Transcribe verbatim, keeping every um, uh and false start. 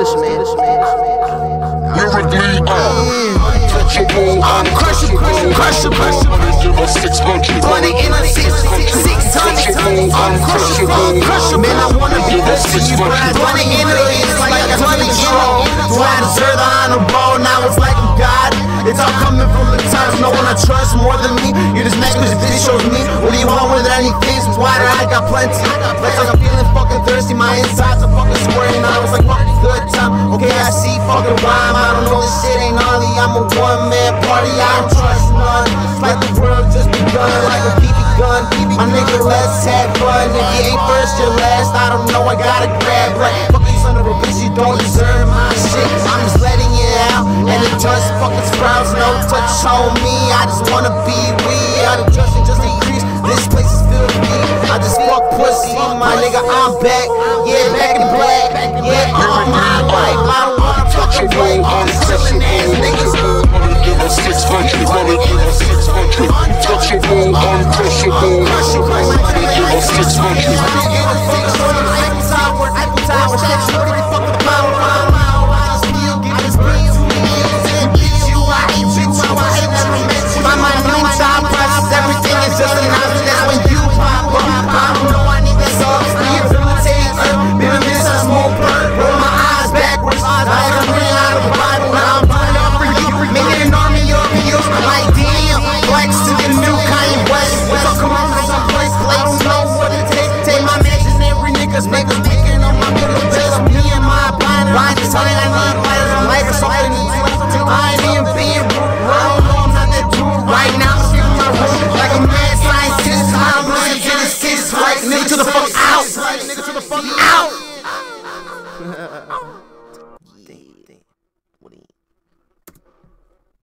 Lyrically, untouchable, uncrushable, crushable. Give us six hundred, money in a six, six hundred, uncrushable, crushable. Man, I wanna be the six hundred. Money in a it's like a money strong. Do I deserve the honor roll? Now it's like I'm God. It's all coming from the times no one I trust more than me. You just next cause this shows me. What do you want with any things? Water, I got plenty. Like I'm feeling fucking thirsty. My insides are fucking squirting. I was like, fucking good time. Okay, I see fucking rhyme. I don't know, this shit ain't gnarly. I'm a one man party. I don't trust none. It's like the world just begun. Like a B B gun. My nigga, let's have fun. If you ain't first, you're last. I don't know, I gotta grab. Like, fuck you son of a bitch, you don't deserve my shit. I'm just letting it out. And it just fucking sprouts. No touch on me. I just wanna be we. I the trust just increase. This place is filthy. I just fuck pussy. My nigga, I'm back. Yeah, back in black. Yeah, on my life. I don't wanna fucking play. Untouchable, give us six hundred, money give us six hundred. Untouchable, uncrushable, give us six hundred. Eiffel Tower, Eiffel Tower, that's forty fucking power. My mind knows I process everything is just an option. That's when you pop up. I don't know, I need that sauce. Rehabilitation, been a miss a small bird. Roll my eyes backwards. I am reading out of the Bible. Now I'm pulling up for you. Making an army of you. Like damn, flex to the new Kanye West. It's all come on from some place. I don't know what it takes. Take my imaginary niggas, make us making on my middle best. Me and my blind blind design. I need light of life or something. I ain't even being rude. I don't know, I'm not that dude right now. I'm in my room like a mad scientist. I'm running to the six, right? Nigga to the fuck out. Nigga to the fuck out.